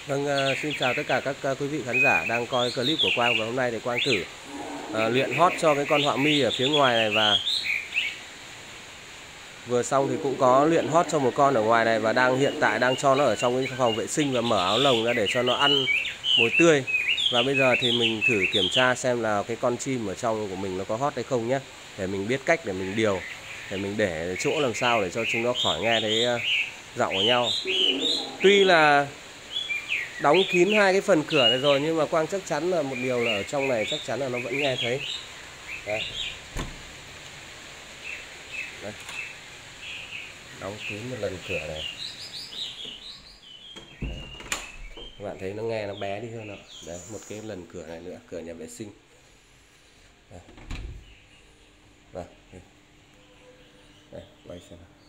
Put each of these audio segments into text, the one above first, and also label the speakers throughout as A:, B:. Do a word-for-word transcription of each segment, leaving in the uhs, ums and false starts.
A: Vâng, uh, xin chào tất cả các uh, quý vị khán giả đang coi clip của Quang. Và hôm nay thì Quang thử uh, luyện hót cho cái con họa mi ở phía ngoài này. Và vừa xong thì cũng có luyện hót cho một con ở ngoài này. Và đang hiện tại đang cho nó ở trong cái phòng vệ sinh và mở áo lồng ra để cho nó ăn mồi tươi. Và bây giờ thì mình thử kiểm tra xem là cái con chim ở trong của mình nó có hót hay không nhé, để mình biết cách để mình điều, để mình để chỗ làm sao để cho chúng nó khỏi nghe thấy uh, giọng của nhau. Tuy là đóng kín hai cái phần cửa này rồi, nhưng mà Quang chắc chắn là một điều là ở trong này chắc chắn là nó vẫn nghe thấy. Đây. Đây. Đóng kín một lần cửa này. Đấy. Các bạn thấy nó nghe nó bé đi hơn ạ. Đấy, một cái lần cửa này nữa, cửa nhà vệ sinh. Đây. Đây. Đây, quay xem nào.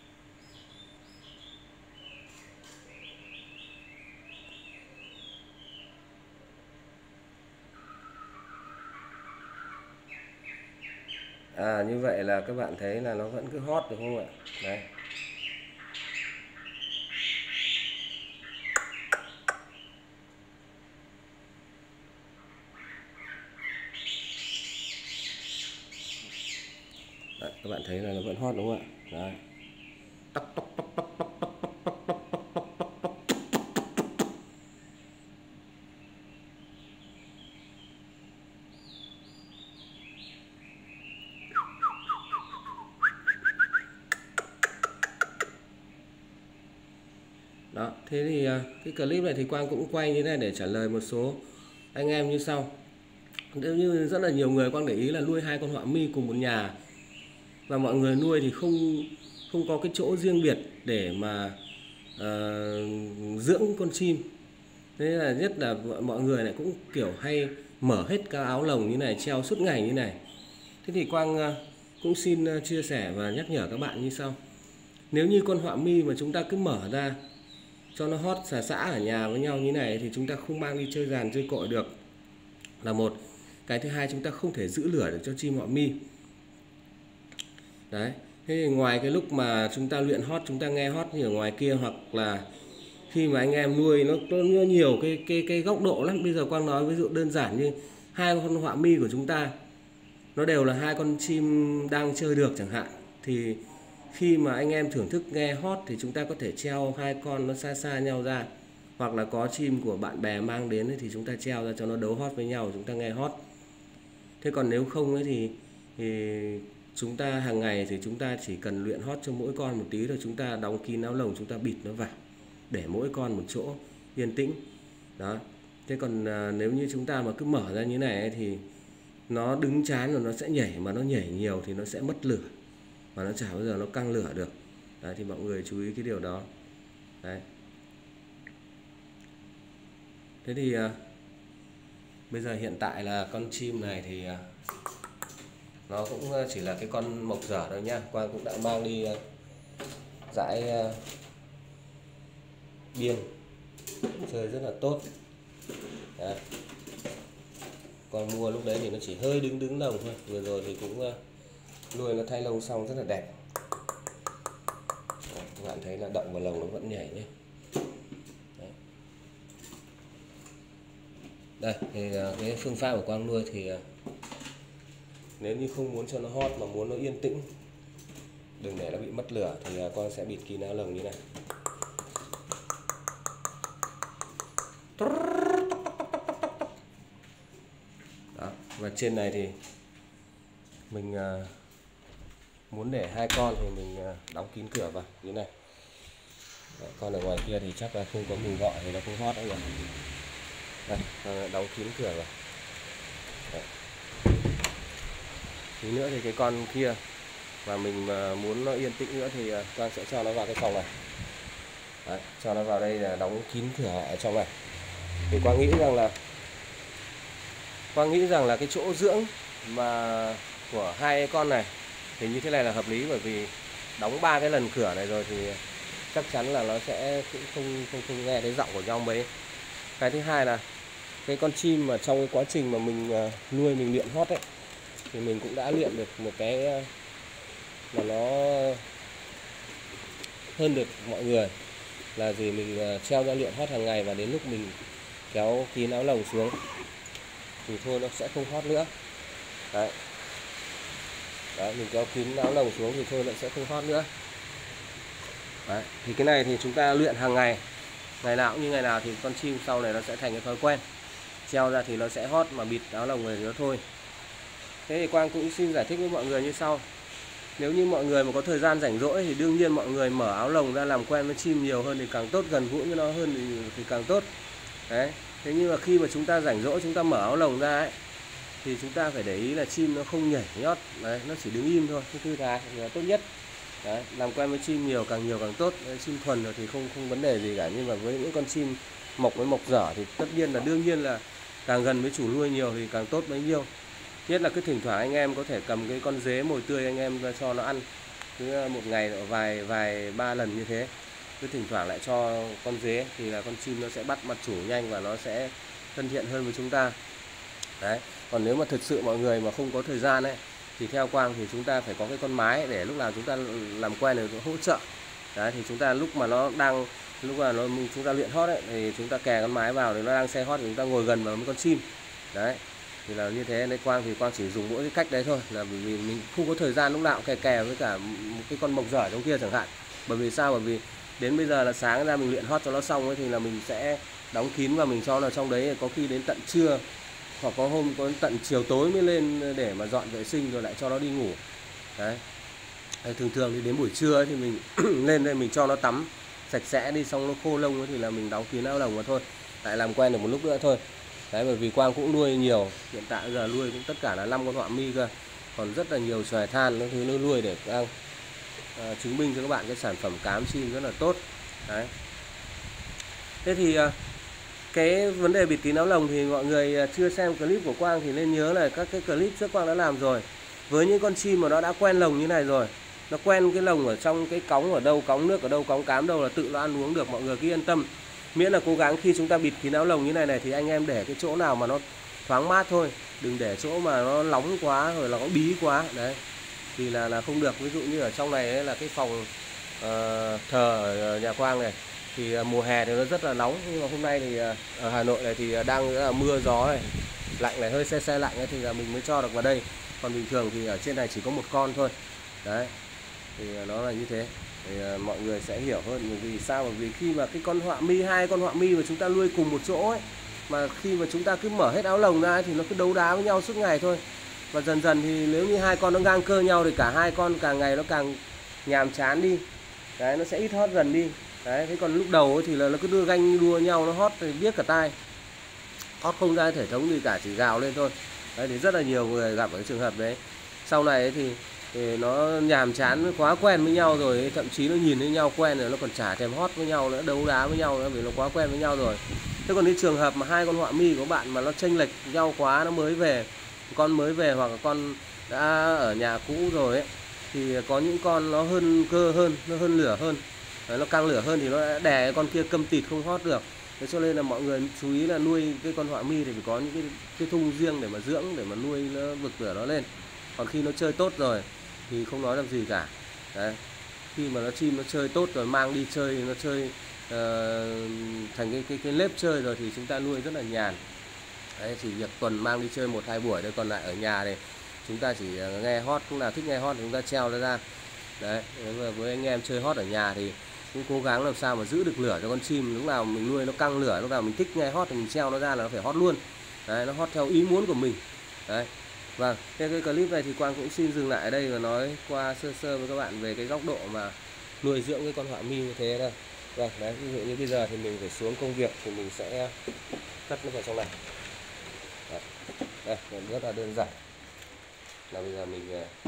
A: À, như vậy là các bạn thấy là nó vẫn cứ hót được không ạ? Đấy. Đấy, các bạn thấy là nó vẫn hót đúng không ạ? Đấy. Đó, thế thì cái clip này thì Quang cũng quay như thế này để trả lời một số anh em như sau. Nếu như rất là nhiều người Quang để ý là nuôi hai con họa mi cùng một nhà, và mọi người nuôi thì không không có cái chỗ riêng biệt để mà uh, dưỡng con chim. Thế là nhất là mọi người lại cũng kiểu hay mở hết các áo lồng như này, treo suốt ngày như này. Thế thì Quang uh, cũng xin uh, chia sẻ và nhắc nhở các bạn như sau. Nếu như con họa mi mà chúng ta cứ mở ra cho nó hót xà xã ở nhà với nhau như này thì chúng ta không mang đi chơi giàn chơi cội được, là một. Cái thứ hai, chúng ta không thể giữ lửa được cho chim họa mi. Đấy. Thế thì ngoài cái lúc mà chúng ta luyện hót, chúng ta nghe hót như ở ngoài kia, hoặc là khi mà anh em nuôi nó, nó nhiều cái cái cái góc độ lắm. Bây giờ Quang nói ví dụ đơn giản như hai con họa mi của chúng ta nó đều là hai con chim đang chơi được chẳng hạn, thì khi mà anh em thưởng thức nghe hót thì chúng ta có thể treo hai con nó xa xa nhau ra, hoặc là có chim của bạn bè mang đến thì chúng ta treo ra cho nó đấu hót với nhau, chúng ta nghe hót. Thế còn nếu không ấy thì, thì chúng ta hàng ngày thì chúng ta chỉ cần luyện hót cho mỗi con một tí rồi chúng ta đóng kín áo lồng, chúng ta bịt nó vào để mỗi con một chỗ yên tĩnh. Đó. Thế còn à, nếu như chúng ta mà cứ mở ra như này ấy, thì nó đứng chán rồi nó sẽ nhảy, mà nó nhảy nhiều thì nó sẽ mất lửa, và nó chả bao giờ nó căng lửa được. Đấy, thì mọi người chú ý cái điều đó. Đấy. Thế thì à, bây giờ hiện tại là con chim này thì à, nó cũng chỉ là cái con mộc dở thôi nhá. Quang cũng đã mang đi uh, dãi uh, biên chơi rất là tốt. Đấy. Con mua lúc đấy thì nó chỉ hơi đứng đứng lồng thôi. Vừa rồi thì cũng uh, nuôi nó thay lông xong rất là đẹp. Đấy, các bạn thấy là động vào lồng nó vẫn nhảy nhé. Đấy. Đây thì uh, cái phương pháp của Quang nuôi thì uh, nếu như không muốn cho nó hót mà muốn nó yên tĩnh, đừng để nó bị mất lửa, thì con sẽ bịt kín áo lồng như này. Đó. Và trên này thì mình uh, muốn để hai con thì mình uh, đóng kín cửa vào như này. Đó, con ở ngoài kia thì chắc là không có mình gọi thì nó không hót nữa rồi. Đây, đóng kín cửa vào. Đấy. Tí nữa thì cái con kia và mình mà muốn nó yên tĩnh nữa thì Quang sẽ cho nó vào cái phòng này. Đấy, cho nó vào đây là đóng kín cửa ở trong này. Thì Quang nghĩ rằng là Quang nghĩ rằng là cái chỗ dưỡng mà của hai con này thì như thế này là hợp lý, bởi vì đóng ba cái lần cửa này rồi thì chắc chắn là nó sẽ cũng không không không nghe thấy giọng của nhau mấy. Cái thứ hai là cái con chim mà trong cái quá trình mà mình nuôi, mình luyện hót ấy, thì mình cũng đã luyện được một cái mà nó hơn được mọi người, là gì, mình treo ra luyện hót hàng ngày, và đến lúc mình kéo kín áo lồng xuống thì thôi nó sẽ không hót nữa. Đấy. Đấy, mình kéo kín áo lồng xuống thì thôi nó sẽ không hót nữa. Đấy. Thì cái này thì chúng ta luyện hàng ngày, ngày nào cũng như ngày nào, thì con chim sau này nó sẽ thành cái thói quen. Treo ra thì nó sẽ hót, mà bịt áo lồng này thì nó thôi. Thế thì Quang cũng xin giải thích với mọi người như sau. Nếu như mọi người mà có thời gian rảnh rỗi thì đương nhiên mọi người mở áo lồng ra làm quen với chim nhiều hơn thì càng tốt, gần gũi với nó hơn thì, thì càng tốt. Đấy. Thế nhưng mà khi mà chúng ta rảnh rỗi, chúng ta mở áo lồng ra ấy, thì chúng ta phải để ý là chim nó không nhảy nhót, đấy, nó chỉ đứng im thôi, cái thư thái là tốt nhất. Đấy, làm quen với chim nhiều, càng nhiều càng tốt. Đấy, chim thuần rồi thì không không vấn đề gì cả, nhưng mà với những con chim mộc với mộc dở thì tất nhiên là đương nhiên là càng gần với chủ nuôi nhiều thì càng tốt bấy nhiêu. Nhất là cứ thỉnh thoảng anh em có thể cầm cái con dế mồi tươi anh em ra cho nó ăn, cứ một ngày vài vài ba lần như thế, cứ thỉnh thoảng lại cho con dế thì là con chim nó sẽ bắt mặt chủ nhanh và nó sẽ thân thiện hơn với chúng ta. Đấy. Còn nếu mà thực sự mọi người mà không có thời gian ấy thì theo Quang thì chúng ta phải có cái con mái để lúc nào chúng ta làm quen để hỗ trợ. Đấy, thì chúng ta lúc mà nó đang lúc mà nó chúng ta luyện hót ấy thì chúng ta kè con mái vào thì nó đang xe hót thì chúng ta ngồi gần vào với con chim. Đấy. Thì là như thế. Nên Quang thì Quang chỉ dùng mỗi cái cách đấy thôi, là bởi vì mình không có thời gian lúc nào kè kè với cả một cái con mộc dở trong kia chẳng hạn. Bởi vì sao? Bởi vì đến bây giờ là sáng ra mình luyện hót cho nó xong ấy, thì là mình sẽ đóng kín và mình cho nó trong đấy, có khi đến tận trưa hoặc có hôm có tận chiều tối mới lên để mà dọn vệ sinh rồi lại cho nó đi ngủ. Đấy. Đấy, thường thường thì đến buổi trưa ấy, thì mình lên đây mình cho nó tắm sạch sẽ đi, xong nó khô lông ấy, thì là mình đóng kín áo lồng mà thôi, lại làm quen được một lúc nữa thôi. Đấy, bởi vì Quang cũng nuôi nhiều, hiện tại giờ nuôi cũng tất cả là năm con họa mi cơ, còn rất là nhiều xoài than những thứ nó nuôi để Quang à, chứng minh cho các bạn cái sản phẩm cám chim rất là tốt. Đấy. Thế thì à, cái vấn đề bịt kín áo lồng thì mọi người chưa xem clip của Quang thì nên nhớ là các cái clip trước Quang đã làm rồi. Với những con chim mà nó đã quen lồng như này rồi, nó quen cái lồng ở trong cái cống ở đâu, cống nước ở đâu, cống cám đâu là tự nó ăn uống được, mọi người cứ yên tâm. Miễn là cố gắng khi chúng ta bịt kín áo lồng như này này thì anh em để cái chỗ nào mà nó thoáng mát thôi, đừng để chỗ mà nó nóng quá rồi là nó bí quá. Đấy, thì là là không được. Ví dụ như ở trong này ấy là cái phòng uh, thờ ở nhà Quang này, thì mùa hè thì nó rất là nóng, nhưng mà hôm nay thì ở Hà Nội này thì đang là mưa gió này, lạnh này, hơi se se lạnh ấy, thì là mình mới cho được vào đây. Còn bình thường thì ở trên này chỉ có một con thôi. Đấy, thì nó là như thế, thì mọi người sẽ hiểu hơn. Vì sao? Bởi vì khi mà cái con họa mi, hai con họa mi mà chúng ta nuôi cùng một chỗ ấy, mà khi mà chúng ta cứ mở hết áo lồng ra ấy, thì nó cứ đấu đá với nhau suốt ngày thôi. Và dần dần thì nếu như hai con nó ngang cơ nhau thì cả hai con càng ngày nó càng nhàm chán đi. Đấy, nó sẽ ít hót dần đi. Đấy, thế còn lúc đầu ấy thì là nó cứ đưa ganh đua nhau, nó hót thì biết cả tai, hót không ra thể thống gì cả, chỉ gào lên thôi. Đấy, thì rất là nhiều người gặp ở cái trường hợp đấy. Sau này ấy thì, thì nó nhàm chán, quá quen với nhau rồi ấy, thậm chí nó nhìn thấy nhau quen rồi nó còn chả thèm hót với nhau nữa, đấu đá với nhau nữa, vì nó quá quen với nhau rồi. Thế còn cái trường hợp mà hai con họa mi của bạn mà nó chênh lệch nhau quá, nó mới về, con mới về hoặc là con đã ở nhà cũ rồi ấy, thì có những con nó hơn cơ hơn, nó hơn lửa hơn. Đấy, nó căng lửa hơn thì nó đã đè con kia câm tịt không hót được. Thế cho nên là mọi người chú ý là nuôi cái con họa mi thì phải có những cái, cái thung riêng để mà dưỡng, để mà nuôi nó vực lửa nó lên. Còn khi nó chơi tốt rồi thì không nói làm gì cả. Đấy, khi mà nó chim nó chơi tốt rồi, mang đi chơi, nó chơi uh, thành cái, cái cái nếp chơi rồi thì chúng ta nuôi rất là nhàn. Đấy, chỉ việc tuần mang đi chơi một hai buổi thôi, còn lại ở nhà này chúng ta chỉ nghe hót, lúc nào thích nghe hót thì chúng ta treo nó ra. Đấy, với anh em chơi hót ở nhà thì cũng cố gắng làm sao mà giữ được lửa cho con chim. Lúc nào mình nuôi nó căng lửa, lúc nào mình thích nghe hót thì mình treo nó ra là nó phải hót luôn. Đấy, nó hót theo ý muốn của mình. Đấy. Vâng, thế cái clip này thì Quang cũng xin dừng lại ở đây và nói qua sơ sơ với các bạn về cái góc độ mà nuôi dưỡng cái con họa mi như thế đây. Vâng, đấy, ví dụ như bây giờ thì mình phải xuống công việc thì mình sẽ cất nó vào trong này. Đấy, đây, rất là đơn giản. Là bây giờ mình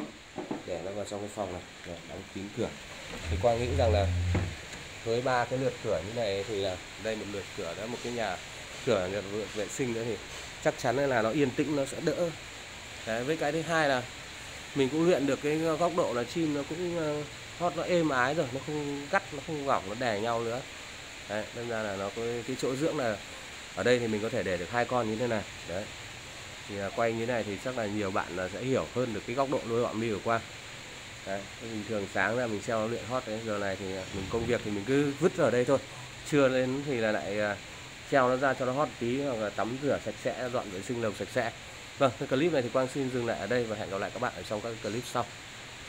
A: để nó vào trong cái phòng này, để đóng kín cửa. Thì Quang nghĩ rằng là với ba cái lượt cửa như này thì là đây một lượt cửa đó, một cái nhà cửa lượt vệ sinh nữa thì chắc chắn là nó yên tĩnh, nó sẽ đỡ. Đấy, với cái thứ hai là mình cũng luyện được cái góc độ là chim nó cũng hót nó êm ái rồi, nó không gắt, nó không gỏng, nó đè nhau nữa. Đấy, nên ra là nó có cái chỗ dưỡng là ở đây thì mình có thể để được hai con như thế này. Đấy, thì quay như thế này thì chắc là nhiều bạn là sẽ hiểu hơn được cái góc độ nuôi họa mi của Quang. Đấy, bình thường sáng ra mình treo nó luyện hót đấy, giờ này thì mình công việc thì mình cứ vứt ở đây thôi. Trưa lên thì là lại à, treo nó ra cho nó hót tí, hoặc là tắm rửa sạch sẽ, dọn vệ sinh lồng sạch sẽ. Vâng, cái clip này thì Quang xin dừng lại ở đây và hẹn gặp lại các bạn ở trong các clip sau.